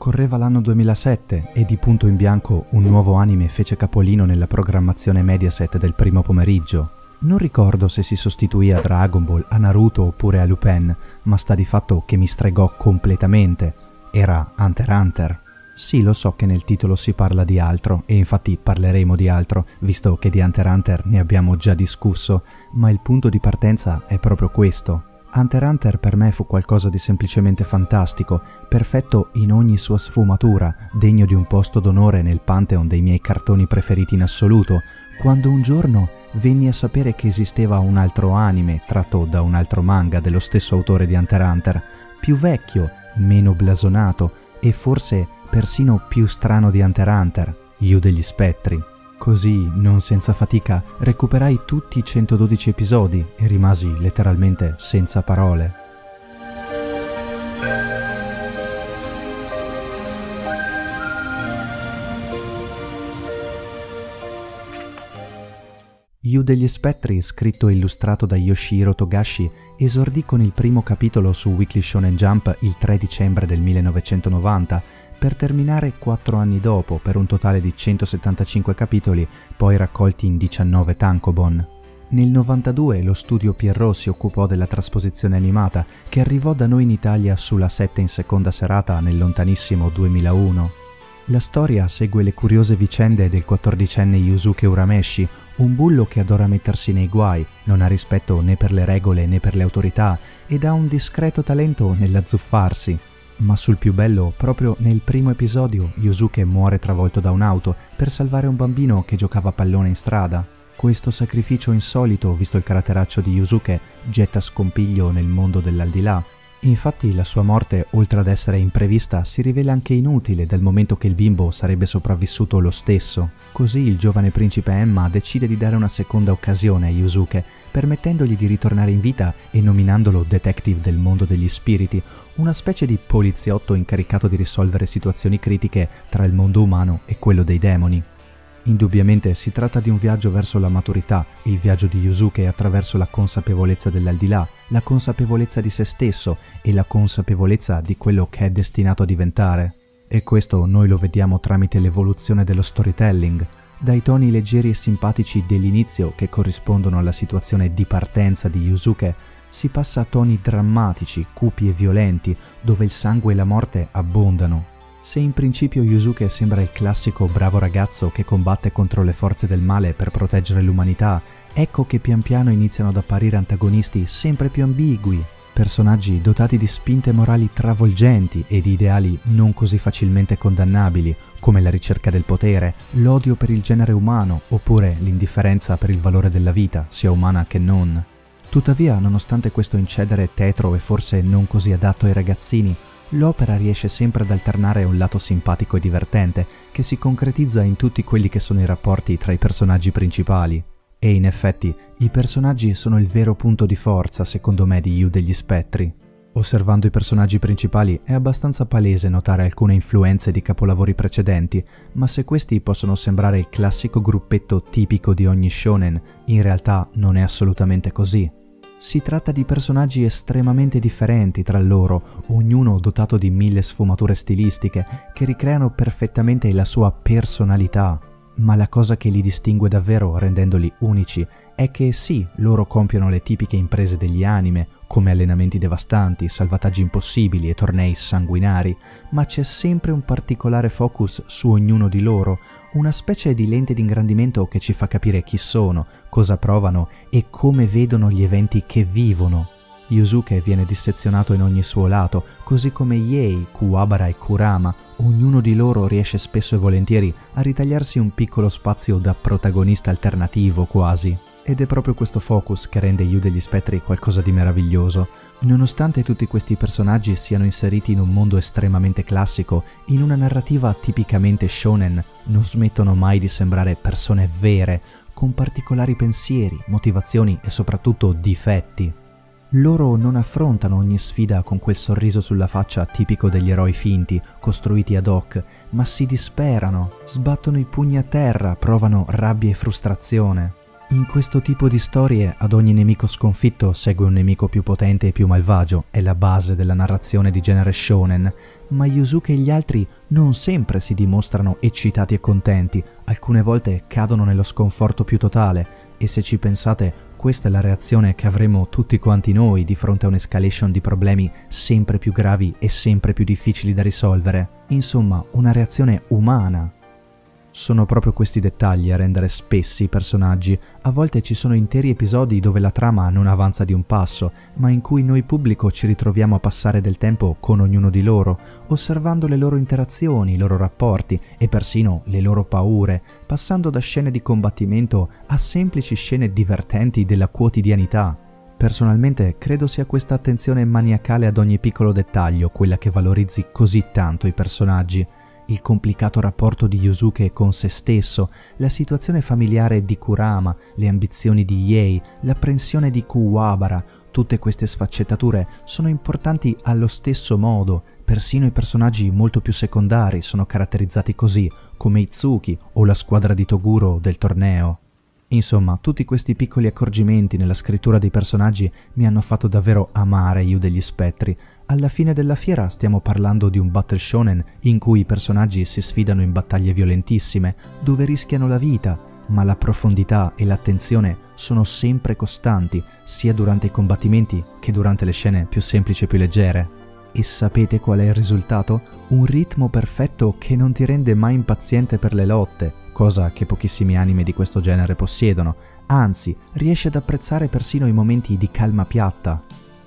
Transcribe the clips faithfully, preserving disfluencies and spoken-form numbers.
Correva l'anno duemilasette e di punto in bianco un nuovo anime fece capolino nella programmazione Mediaset del primo pomeriggio. Non ricordo se si sostituì a Dragon Ball, a Naruto oppure a Lupin, ma sta di fatto che mi stregò completamente. Era Hunter x Hunter. Sì, lo so che nel titolo si parla di altro, e infatti parleremo di altro, visto che di Hunter x Hunter ne abbiamo già discusso, ma il punto di partenza è proprio questo. Hunter x Hunter per me fu qualcosa di semplicemente fantastico, perfetto in ogni sua sfumatura, degno di un posto d'onore nel pantheon dei miei cartoni preferiti in assoluto, quando un giorno venni a sapere che esisteva un altro anime tratto da un altro manga dello stesso autore di Hunter x Hunter, più vecchio, meno blasonato e forse persino più strano di Hunter x Hunter, Yu degli Spettri. Così, non senza fatica, recuperai tutti i centododici episodi e rimasi letteralmente senza parole. Yu degli Spettri, scritto e illustrato da Yoshihiro Togashi, esordì con il primo capitolo su Weekly Shonen Jump il tre dicembre del millenovecentonovanta, per terminare quattro anni dopo per un totale di centosettantacinque capitoli, poi raccolti in diciannove tankobon. Nel novantadue lo studio Pierrot si occupò della trasposizione animata, che arrivò da noi in Italia sulla sette in seconda serata nel lontanissimo duemilauno. La storia segue le curiose vicende del quattordicenne Yusuke Urameshi, un bullo che adora mettersi nei guai, non ha rispetto né per le regole né per le autorità ed ha un discreto talento nell'azzuffarsi. Ma sul più bello, proprio nel primo episodio, Yusuke muore travolto da un'auto per salvare un bambino che giocava a pallone in strada. Questo sacrificio insolito, visto il caratteraccio di Yusuke, getta scompiglio nel mondo dell'aldilà. Infatti la sua morte, oltre ad essere imprevista, si rivela anche inutile dal momento che il bimbo sarebbe sopravvissuto lo stesso. Così il giovane principe Emma decide di dare una seconda occasione a Yusuke, permettendogli di ritornare in vita e nominandolo detective del mondo degli spiriti, una specie di poliziotto incaricato di risolvere situazioni critiche tra il mondo umano e quello dei demoni. Indubbiamente si tratta di un viaggio verso la maturità, il viaggio di Yusuke attraverso la consapevolezza dell'aldilà, la consapevolezza di se stesso e la consapevolezza di quello che è destinato a diventare. E questo noi lo vediamo tramite l'evoluzione dello storytelling, dai toni leggeri e simpatici dell'inizio che corrispondono alla situazione di partenza di Yusuke, si passa a toni drammatici, cupi e violenti, dove il sangue e la morte abbondano. Se in principio Yusuke sembra il classico bravo ragazzo che combatte contro le forze del male per proteggere l'umanità, ecco che pian piano iniziano ad apparire antagonisti sempre più ambigui, personaggi dotati di spinte morali travolgenti e di ideali non così facilmente condannabili, come la ricerca del potere, l'odio per il genere umano oppure l'indifferenza per il valore della vita, sia umana che non. Tuttavia, nonostante questo incedere tetro e forse non così adatto ai ragazzini, l'opera riesce sempre ad alternare un lato simpatico e divertente che si concretizza in tutti quelli che sono i rapporti tra i personaggi principali. E in effetti, i personaggi sono il vero punto di forza, secondo me, di Yu degli Spettri. Osservando i personaggi principali è abbastanza palese notare alcune influenze di capolavori precedenti, ma se questi possono sembrare il classico gruppetto tipico di ogni shonen, in realtà non è assolutamente così. Si tratta di personaggi estremamente differenti tra loro, ognuno dotato di mille sfumature stilistiche che ricreano perfettamente la sua personalità. Ma la cosa che li distingue davvero, rendendoli unici, è che sì, loro compiono le tipiche imprese degli anime, come allenamenti devastanti, salvataggi impossibili e tornei sanguinari, ma c'è sempre un particolare focus su ognuno di loro, una specie di lente di ingrandimento che ci fa capire chi sono, cosa provano e come vedono gli eventi che vivono. Yusuke viene dissezionato in ogni suo lato, così come Yei, Kuwabara e Kurama. Ognuno di loro riesce spesso e volentieri a ritagliarsi un piccolo spazio da protagonista alternativo quasi. Ed è proprio questo focus che rende Yu degli Spettri qualcosa di meraviglioso. Nonostante tutti questi personaggi siano inseriti in un mondo estremamente classico, in una narrativa tipicamente shonen, non smettono mai di sembrare persone vere, con particolari pensieri, motivazioni e soprattutto difetti. Loro non affrontano ogni sfida con quel sorriso sulla faccia tipico degli eroi finti, costruiti ad hoc, ma si disperano, sbattono i pugni a terra, provano rabbia e frustrazione. In questo tipo di storie, ad ogni nemico sconfitto segue un nemico più potente e più malvagio, è la base della narrazione di genere shonen, ma Yusuke e gli altri non sempre si dimostrano eccitati e contenti, alcune volte cadono nello sconforto più totale, e se ci pensate, questa è la reazione che avremo tutti quanti noi di fronte a un'escalation di problemi sempre più gravi e sempre più difficili da risolvere. Insomma, una reazione umana. Sono proprio questi dettagli a rendere spessi i personaggi. A volte ci sono interi episodi dove la trama non avanza di un passo, ma in cui noi pubblico ci ritroviamo a passare del tempo con ognuno di loro, osservando le loro interazioni, i loro rapporti e persino le loro paure, passando da scene di combattimento a semplici scene divertenti della quotidianità. Personalmente credo sia questa attenzione maniacale ad ogni piccolo dettaglio quella che valorizzi così tanto i personaggi. Il complicato rapporto di Yusuke con se stesso, la situazione familiare di Kurama, le ambizioni di Yae, l'apprensione di Kuwabara, tutte queste sfaccettature sono importanti allo stesso modo. Persino i personaggi molto più secondari sono caratterizzati così, come Itsuki o la squadra di Toguro del torneo. Insomma, tutti questi piccoli accorgimenti nella scrittura dei personaggi mi hanno fatto davvero amare Yu degli Spettri. Alla fine della fiera stiamo parlando di un battle shonen in cui i personaggi si sfidano in battaglie violentissime, dove rischiano la vita, ma la profondità e l'attenzione sono sempre costanti, sia durante i combattimenti che durante le scene più semplici e più leggere. E sapete qual è il risultato? Un ritmo perfetto che non ti rende mai impaziente per le lotte, cosa che pochissimi anime di questo genere possiedono, anzi, riesci ad apprezzare persino i momenti di calma piatta.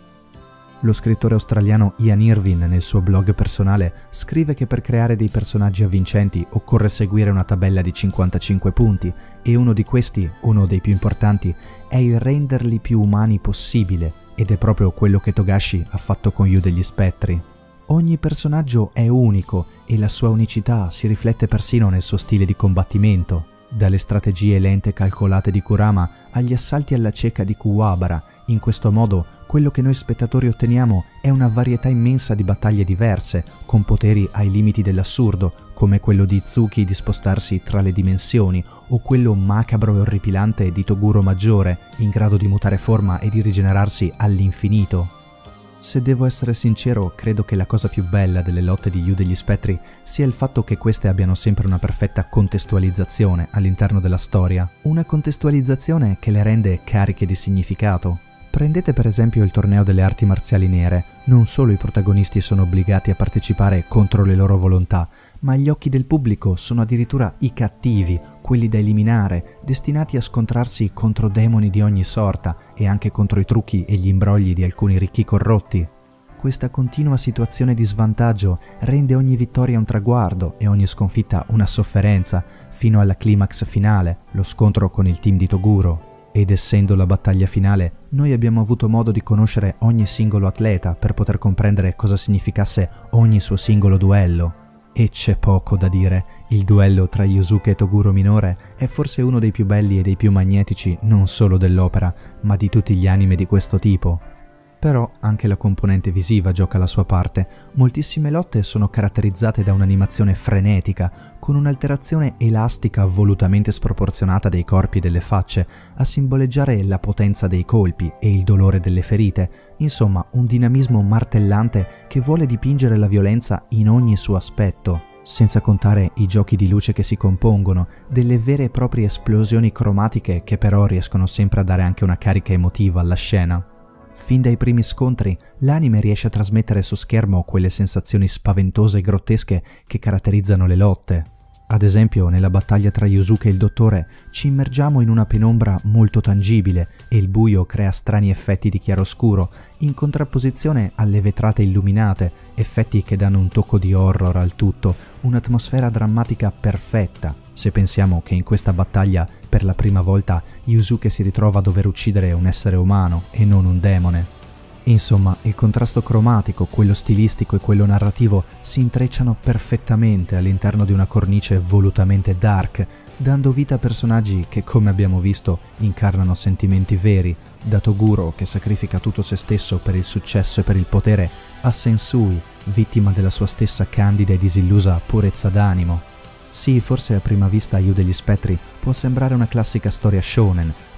Lo scrittore australiano Ian Irvin, nel suo blog personale, scrive che per creare dei personaggi avvincenti occorre seguire una tabella di cinquantacinque punti, e uno di questi, uno dei più importanti, è il renderli più umani possibile, ed è proprio quello che Togashi ha fatto con Yu degli Spettri. Ogni personaggio è unico e la sua unicità si riflette persino nel suo stile di combattimento. Dalle strategie lente e calcolate di Kurama agli assalti alla cieca di Kuwabara, in questo modo quello che noi spettatori otteniamo è una varietà immensa di battaglie diverse, con poteri ai limiti dell'assurdo, come quello di Itsuki di spostarsi tra le dimensioni, o quello macabro e orripilante di Toguro Maggiore, in grado di mutare forma e di rigenerarsi all'infinito. Se devo essere sincero, credo che la cosa più bella delle lotte di Yu degli Spettri sia il fatto che queste abbiano sempre una perfetta contestualizzazione all'interno della storia, una contestualizzazione che le rende cariche di significato. Prendete per esempio il torneo delle arti marziali nere. Non solo i protagonisti sono obbligati a partecipare contro le loro volontà, ma agli occhi del pubblico sono addirittura i cattivi, quelli da eliminare, destinati a scontrarsi contro demoni di ogni sorta e anche contro i trucchi e gli imbrogli di alcuni ricchi corrotti. Questa continua situazione di svantaggio rende ogni vittoria un traguardo e ogni sconfitta una sofferenza, fino alla climax finale, lo scontro con il team di Toguro. Ed essendo la battaglia finale, noi abbiamo avuto modo di conoscere ogni singolo atleta per poter comprendere cosa significasse ogni suo singolo duello. E c'è poco da dire, il duello tra Yusuke e Toguro minore è forse uno dei più belli e dei più magnetici non solo dell'opera, ma di tutti gli anime di questo tipo. Però anche la componente visiva gioca la sua parte. Moltissime lotte sono caratterizzate da un'animazione frenetica, con un'alterazione elastica volutamente sproporzionata dei corpi e delle facce, a simboleggiare la potenza dei colpi e il dolore delle ferite, insomma un dinamismo martellante che vuole dipingere la violenza in ogni suo aspetto. Senza contare i giochi di luce che si compongono, delle vere e proprie esplosioni cromatiche che però riescono sempre a dare anche una carica emotiva alla scena. Fin dai primi scontri, l'anime riesce a trasmettere su schermo quelle sensazioni spaventose e grottesche che caratterizzano le lotte. Ad esempio, nella battaglia tra Yusuke e il dottore, ci immergiamo in una penombra molto tangibile e il buio crea strani effetti di chiaroscuro, in contrapposizione alle vetrate illuminate, effetti che danno un tocco di horror al tutto, un'atmosfera drammatica perfetta. Se pensiamo che in questa battaglia, per la prima volta, Yusuke si ritrova a dover uccidere un essere umano e non un demone. Insomma, il contrasto cromatico, quello stilistico e quello narrativo si intrecciano perfettamente all'interno di una cornice volutamente dark, dando vita a personaggi che, come abbiamo visto, incarnano sentimenti veri, da Toguro che sacrifica tutto se stesso per il successo e per il potere, a Sensui, vittima della sua stessa candida e disillusa purezza d'animo. Sì, forse a prima vista Yu degli Spettri può sembrare una classica storia shonen,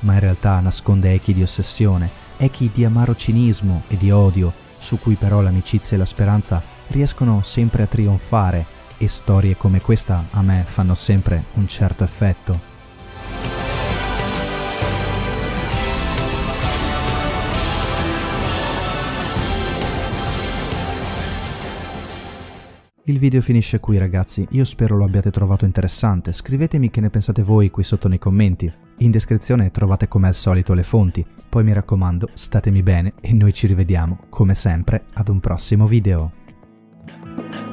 ma in realtà nasconde echi di ossessione, echi di amaro cinismo e di odio, su cui però l'amicizia e la speranza riescono sempre a trionfare, e storie come questa a me fanno sempre un certo effetto. Il video finisce qui ragazzi, io spero lo abbiate trovato interessante, scrivetemi che ne pensate voi qui sotto nei commenti. In descrizione trovate come al solito le fonti, poi mi raccomando statemi bene e noi ci rivediamo come sempre ad un prossimo video.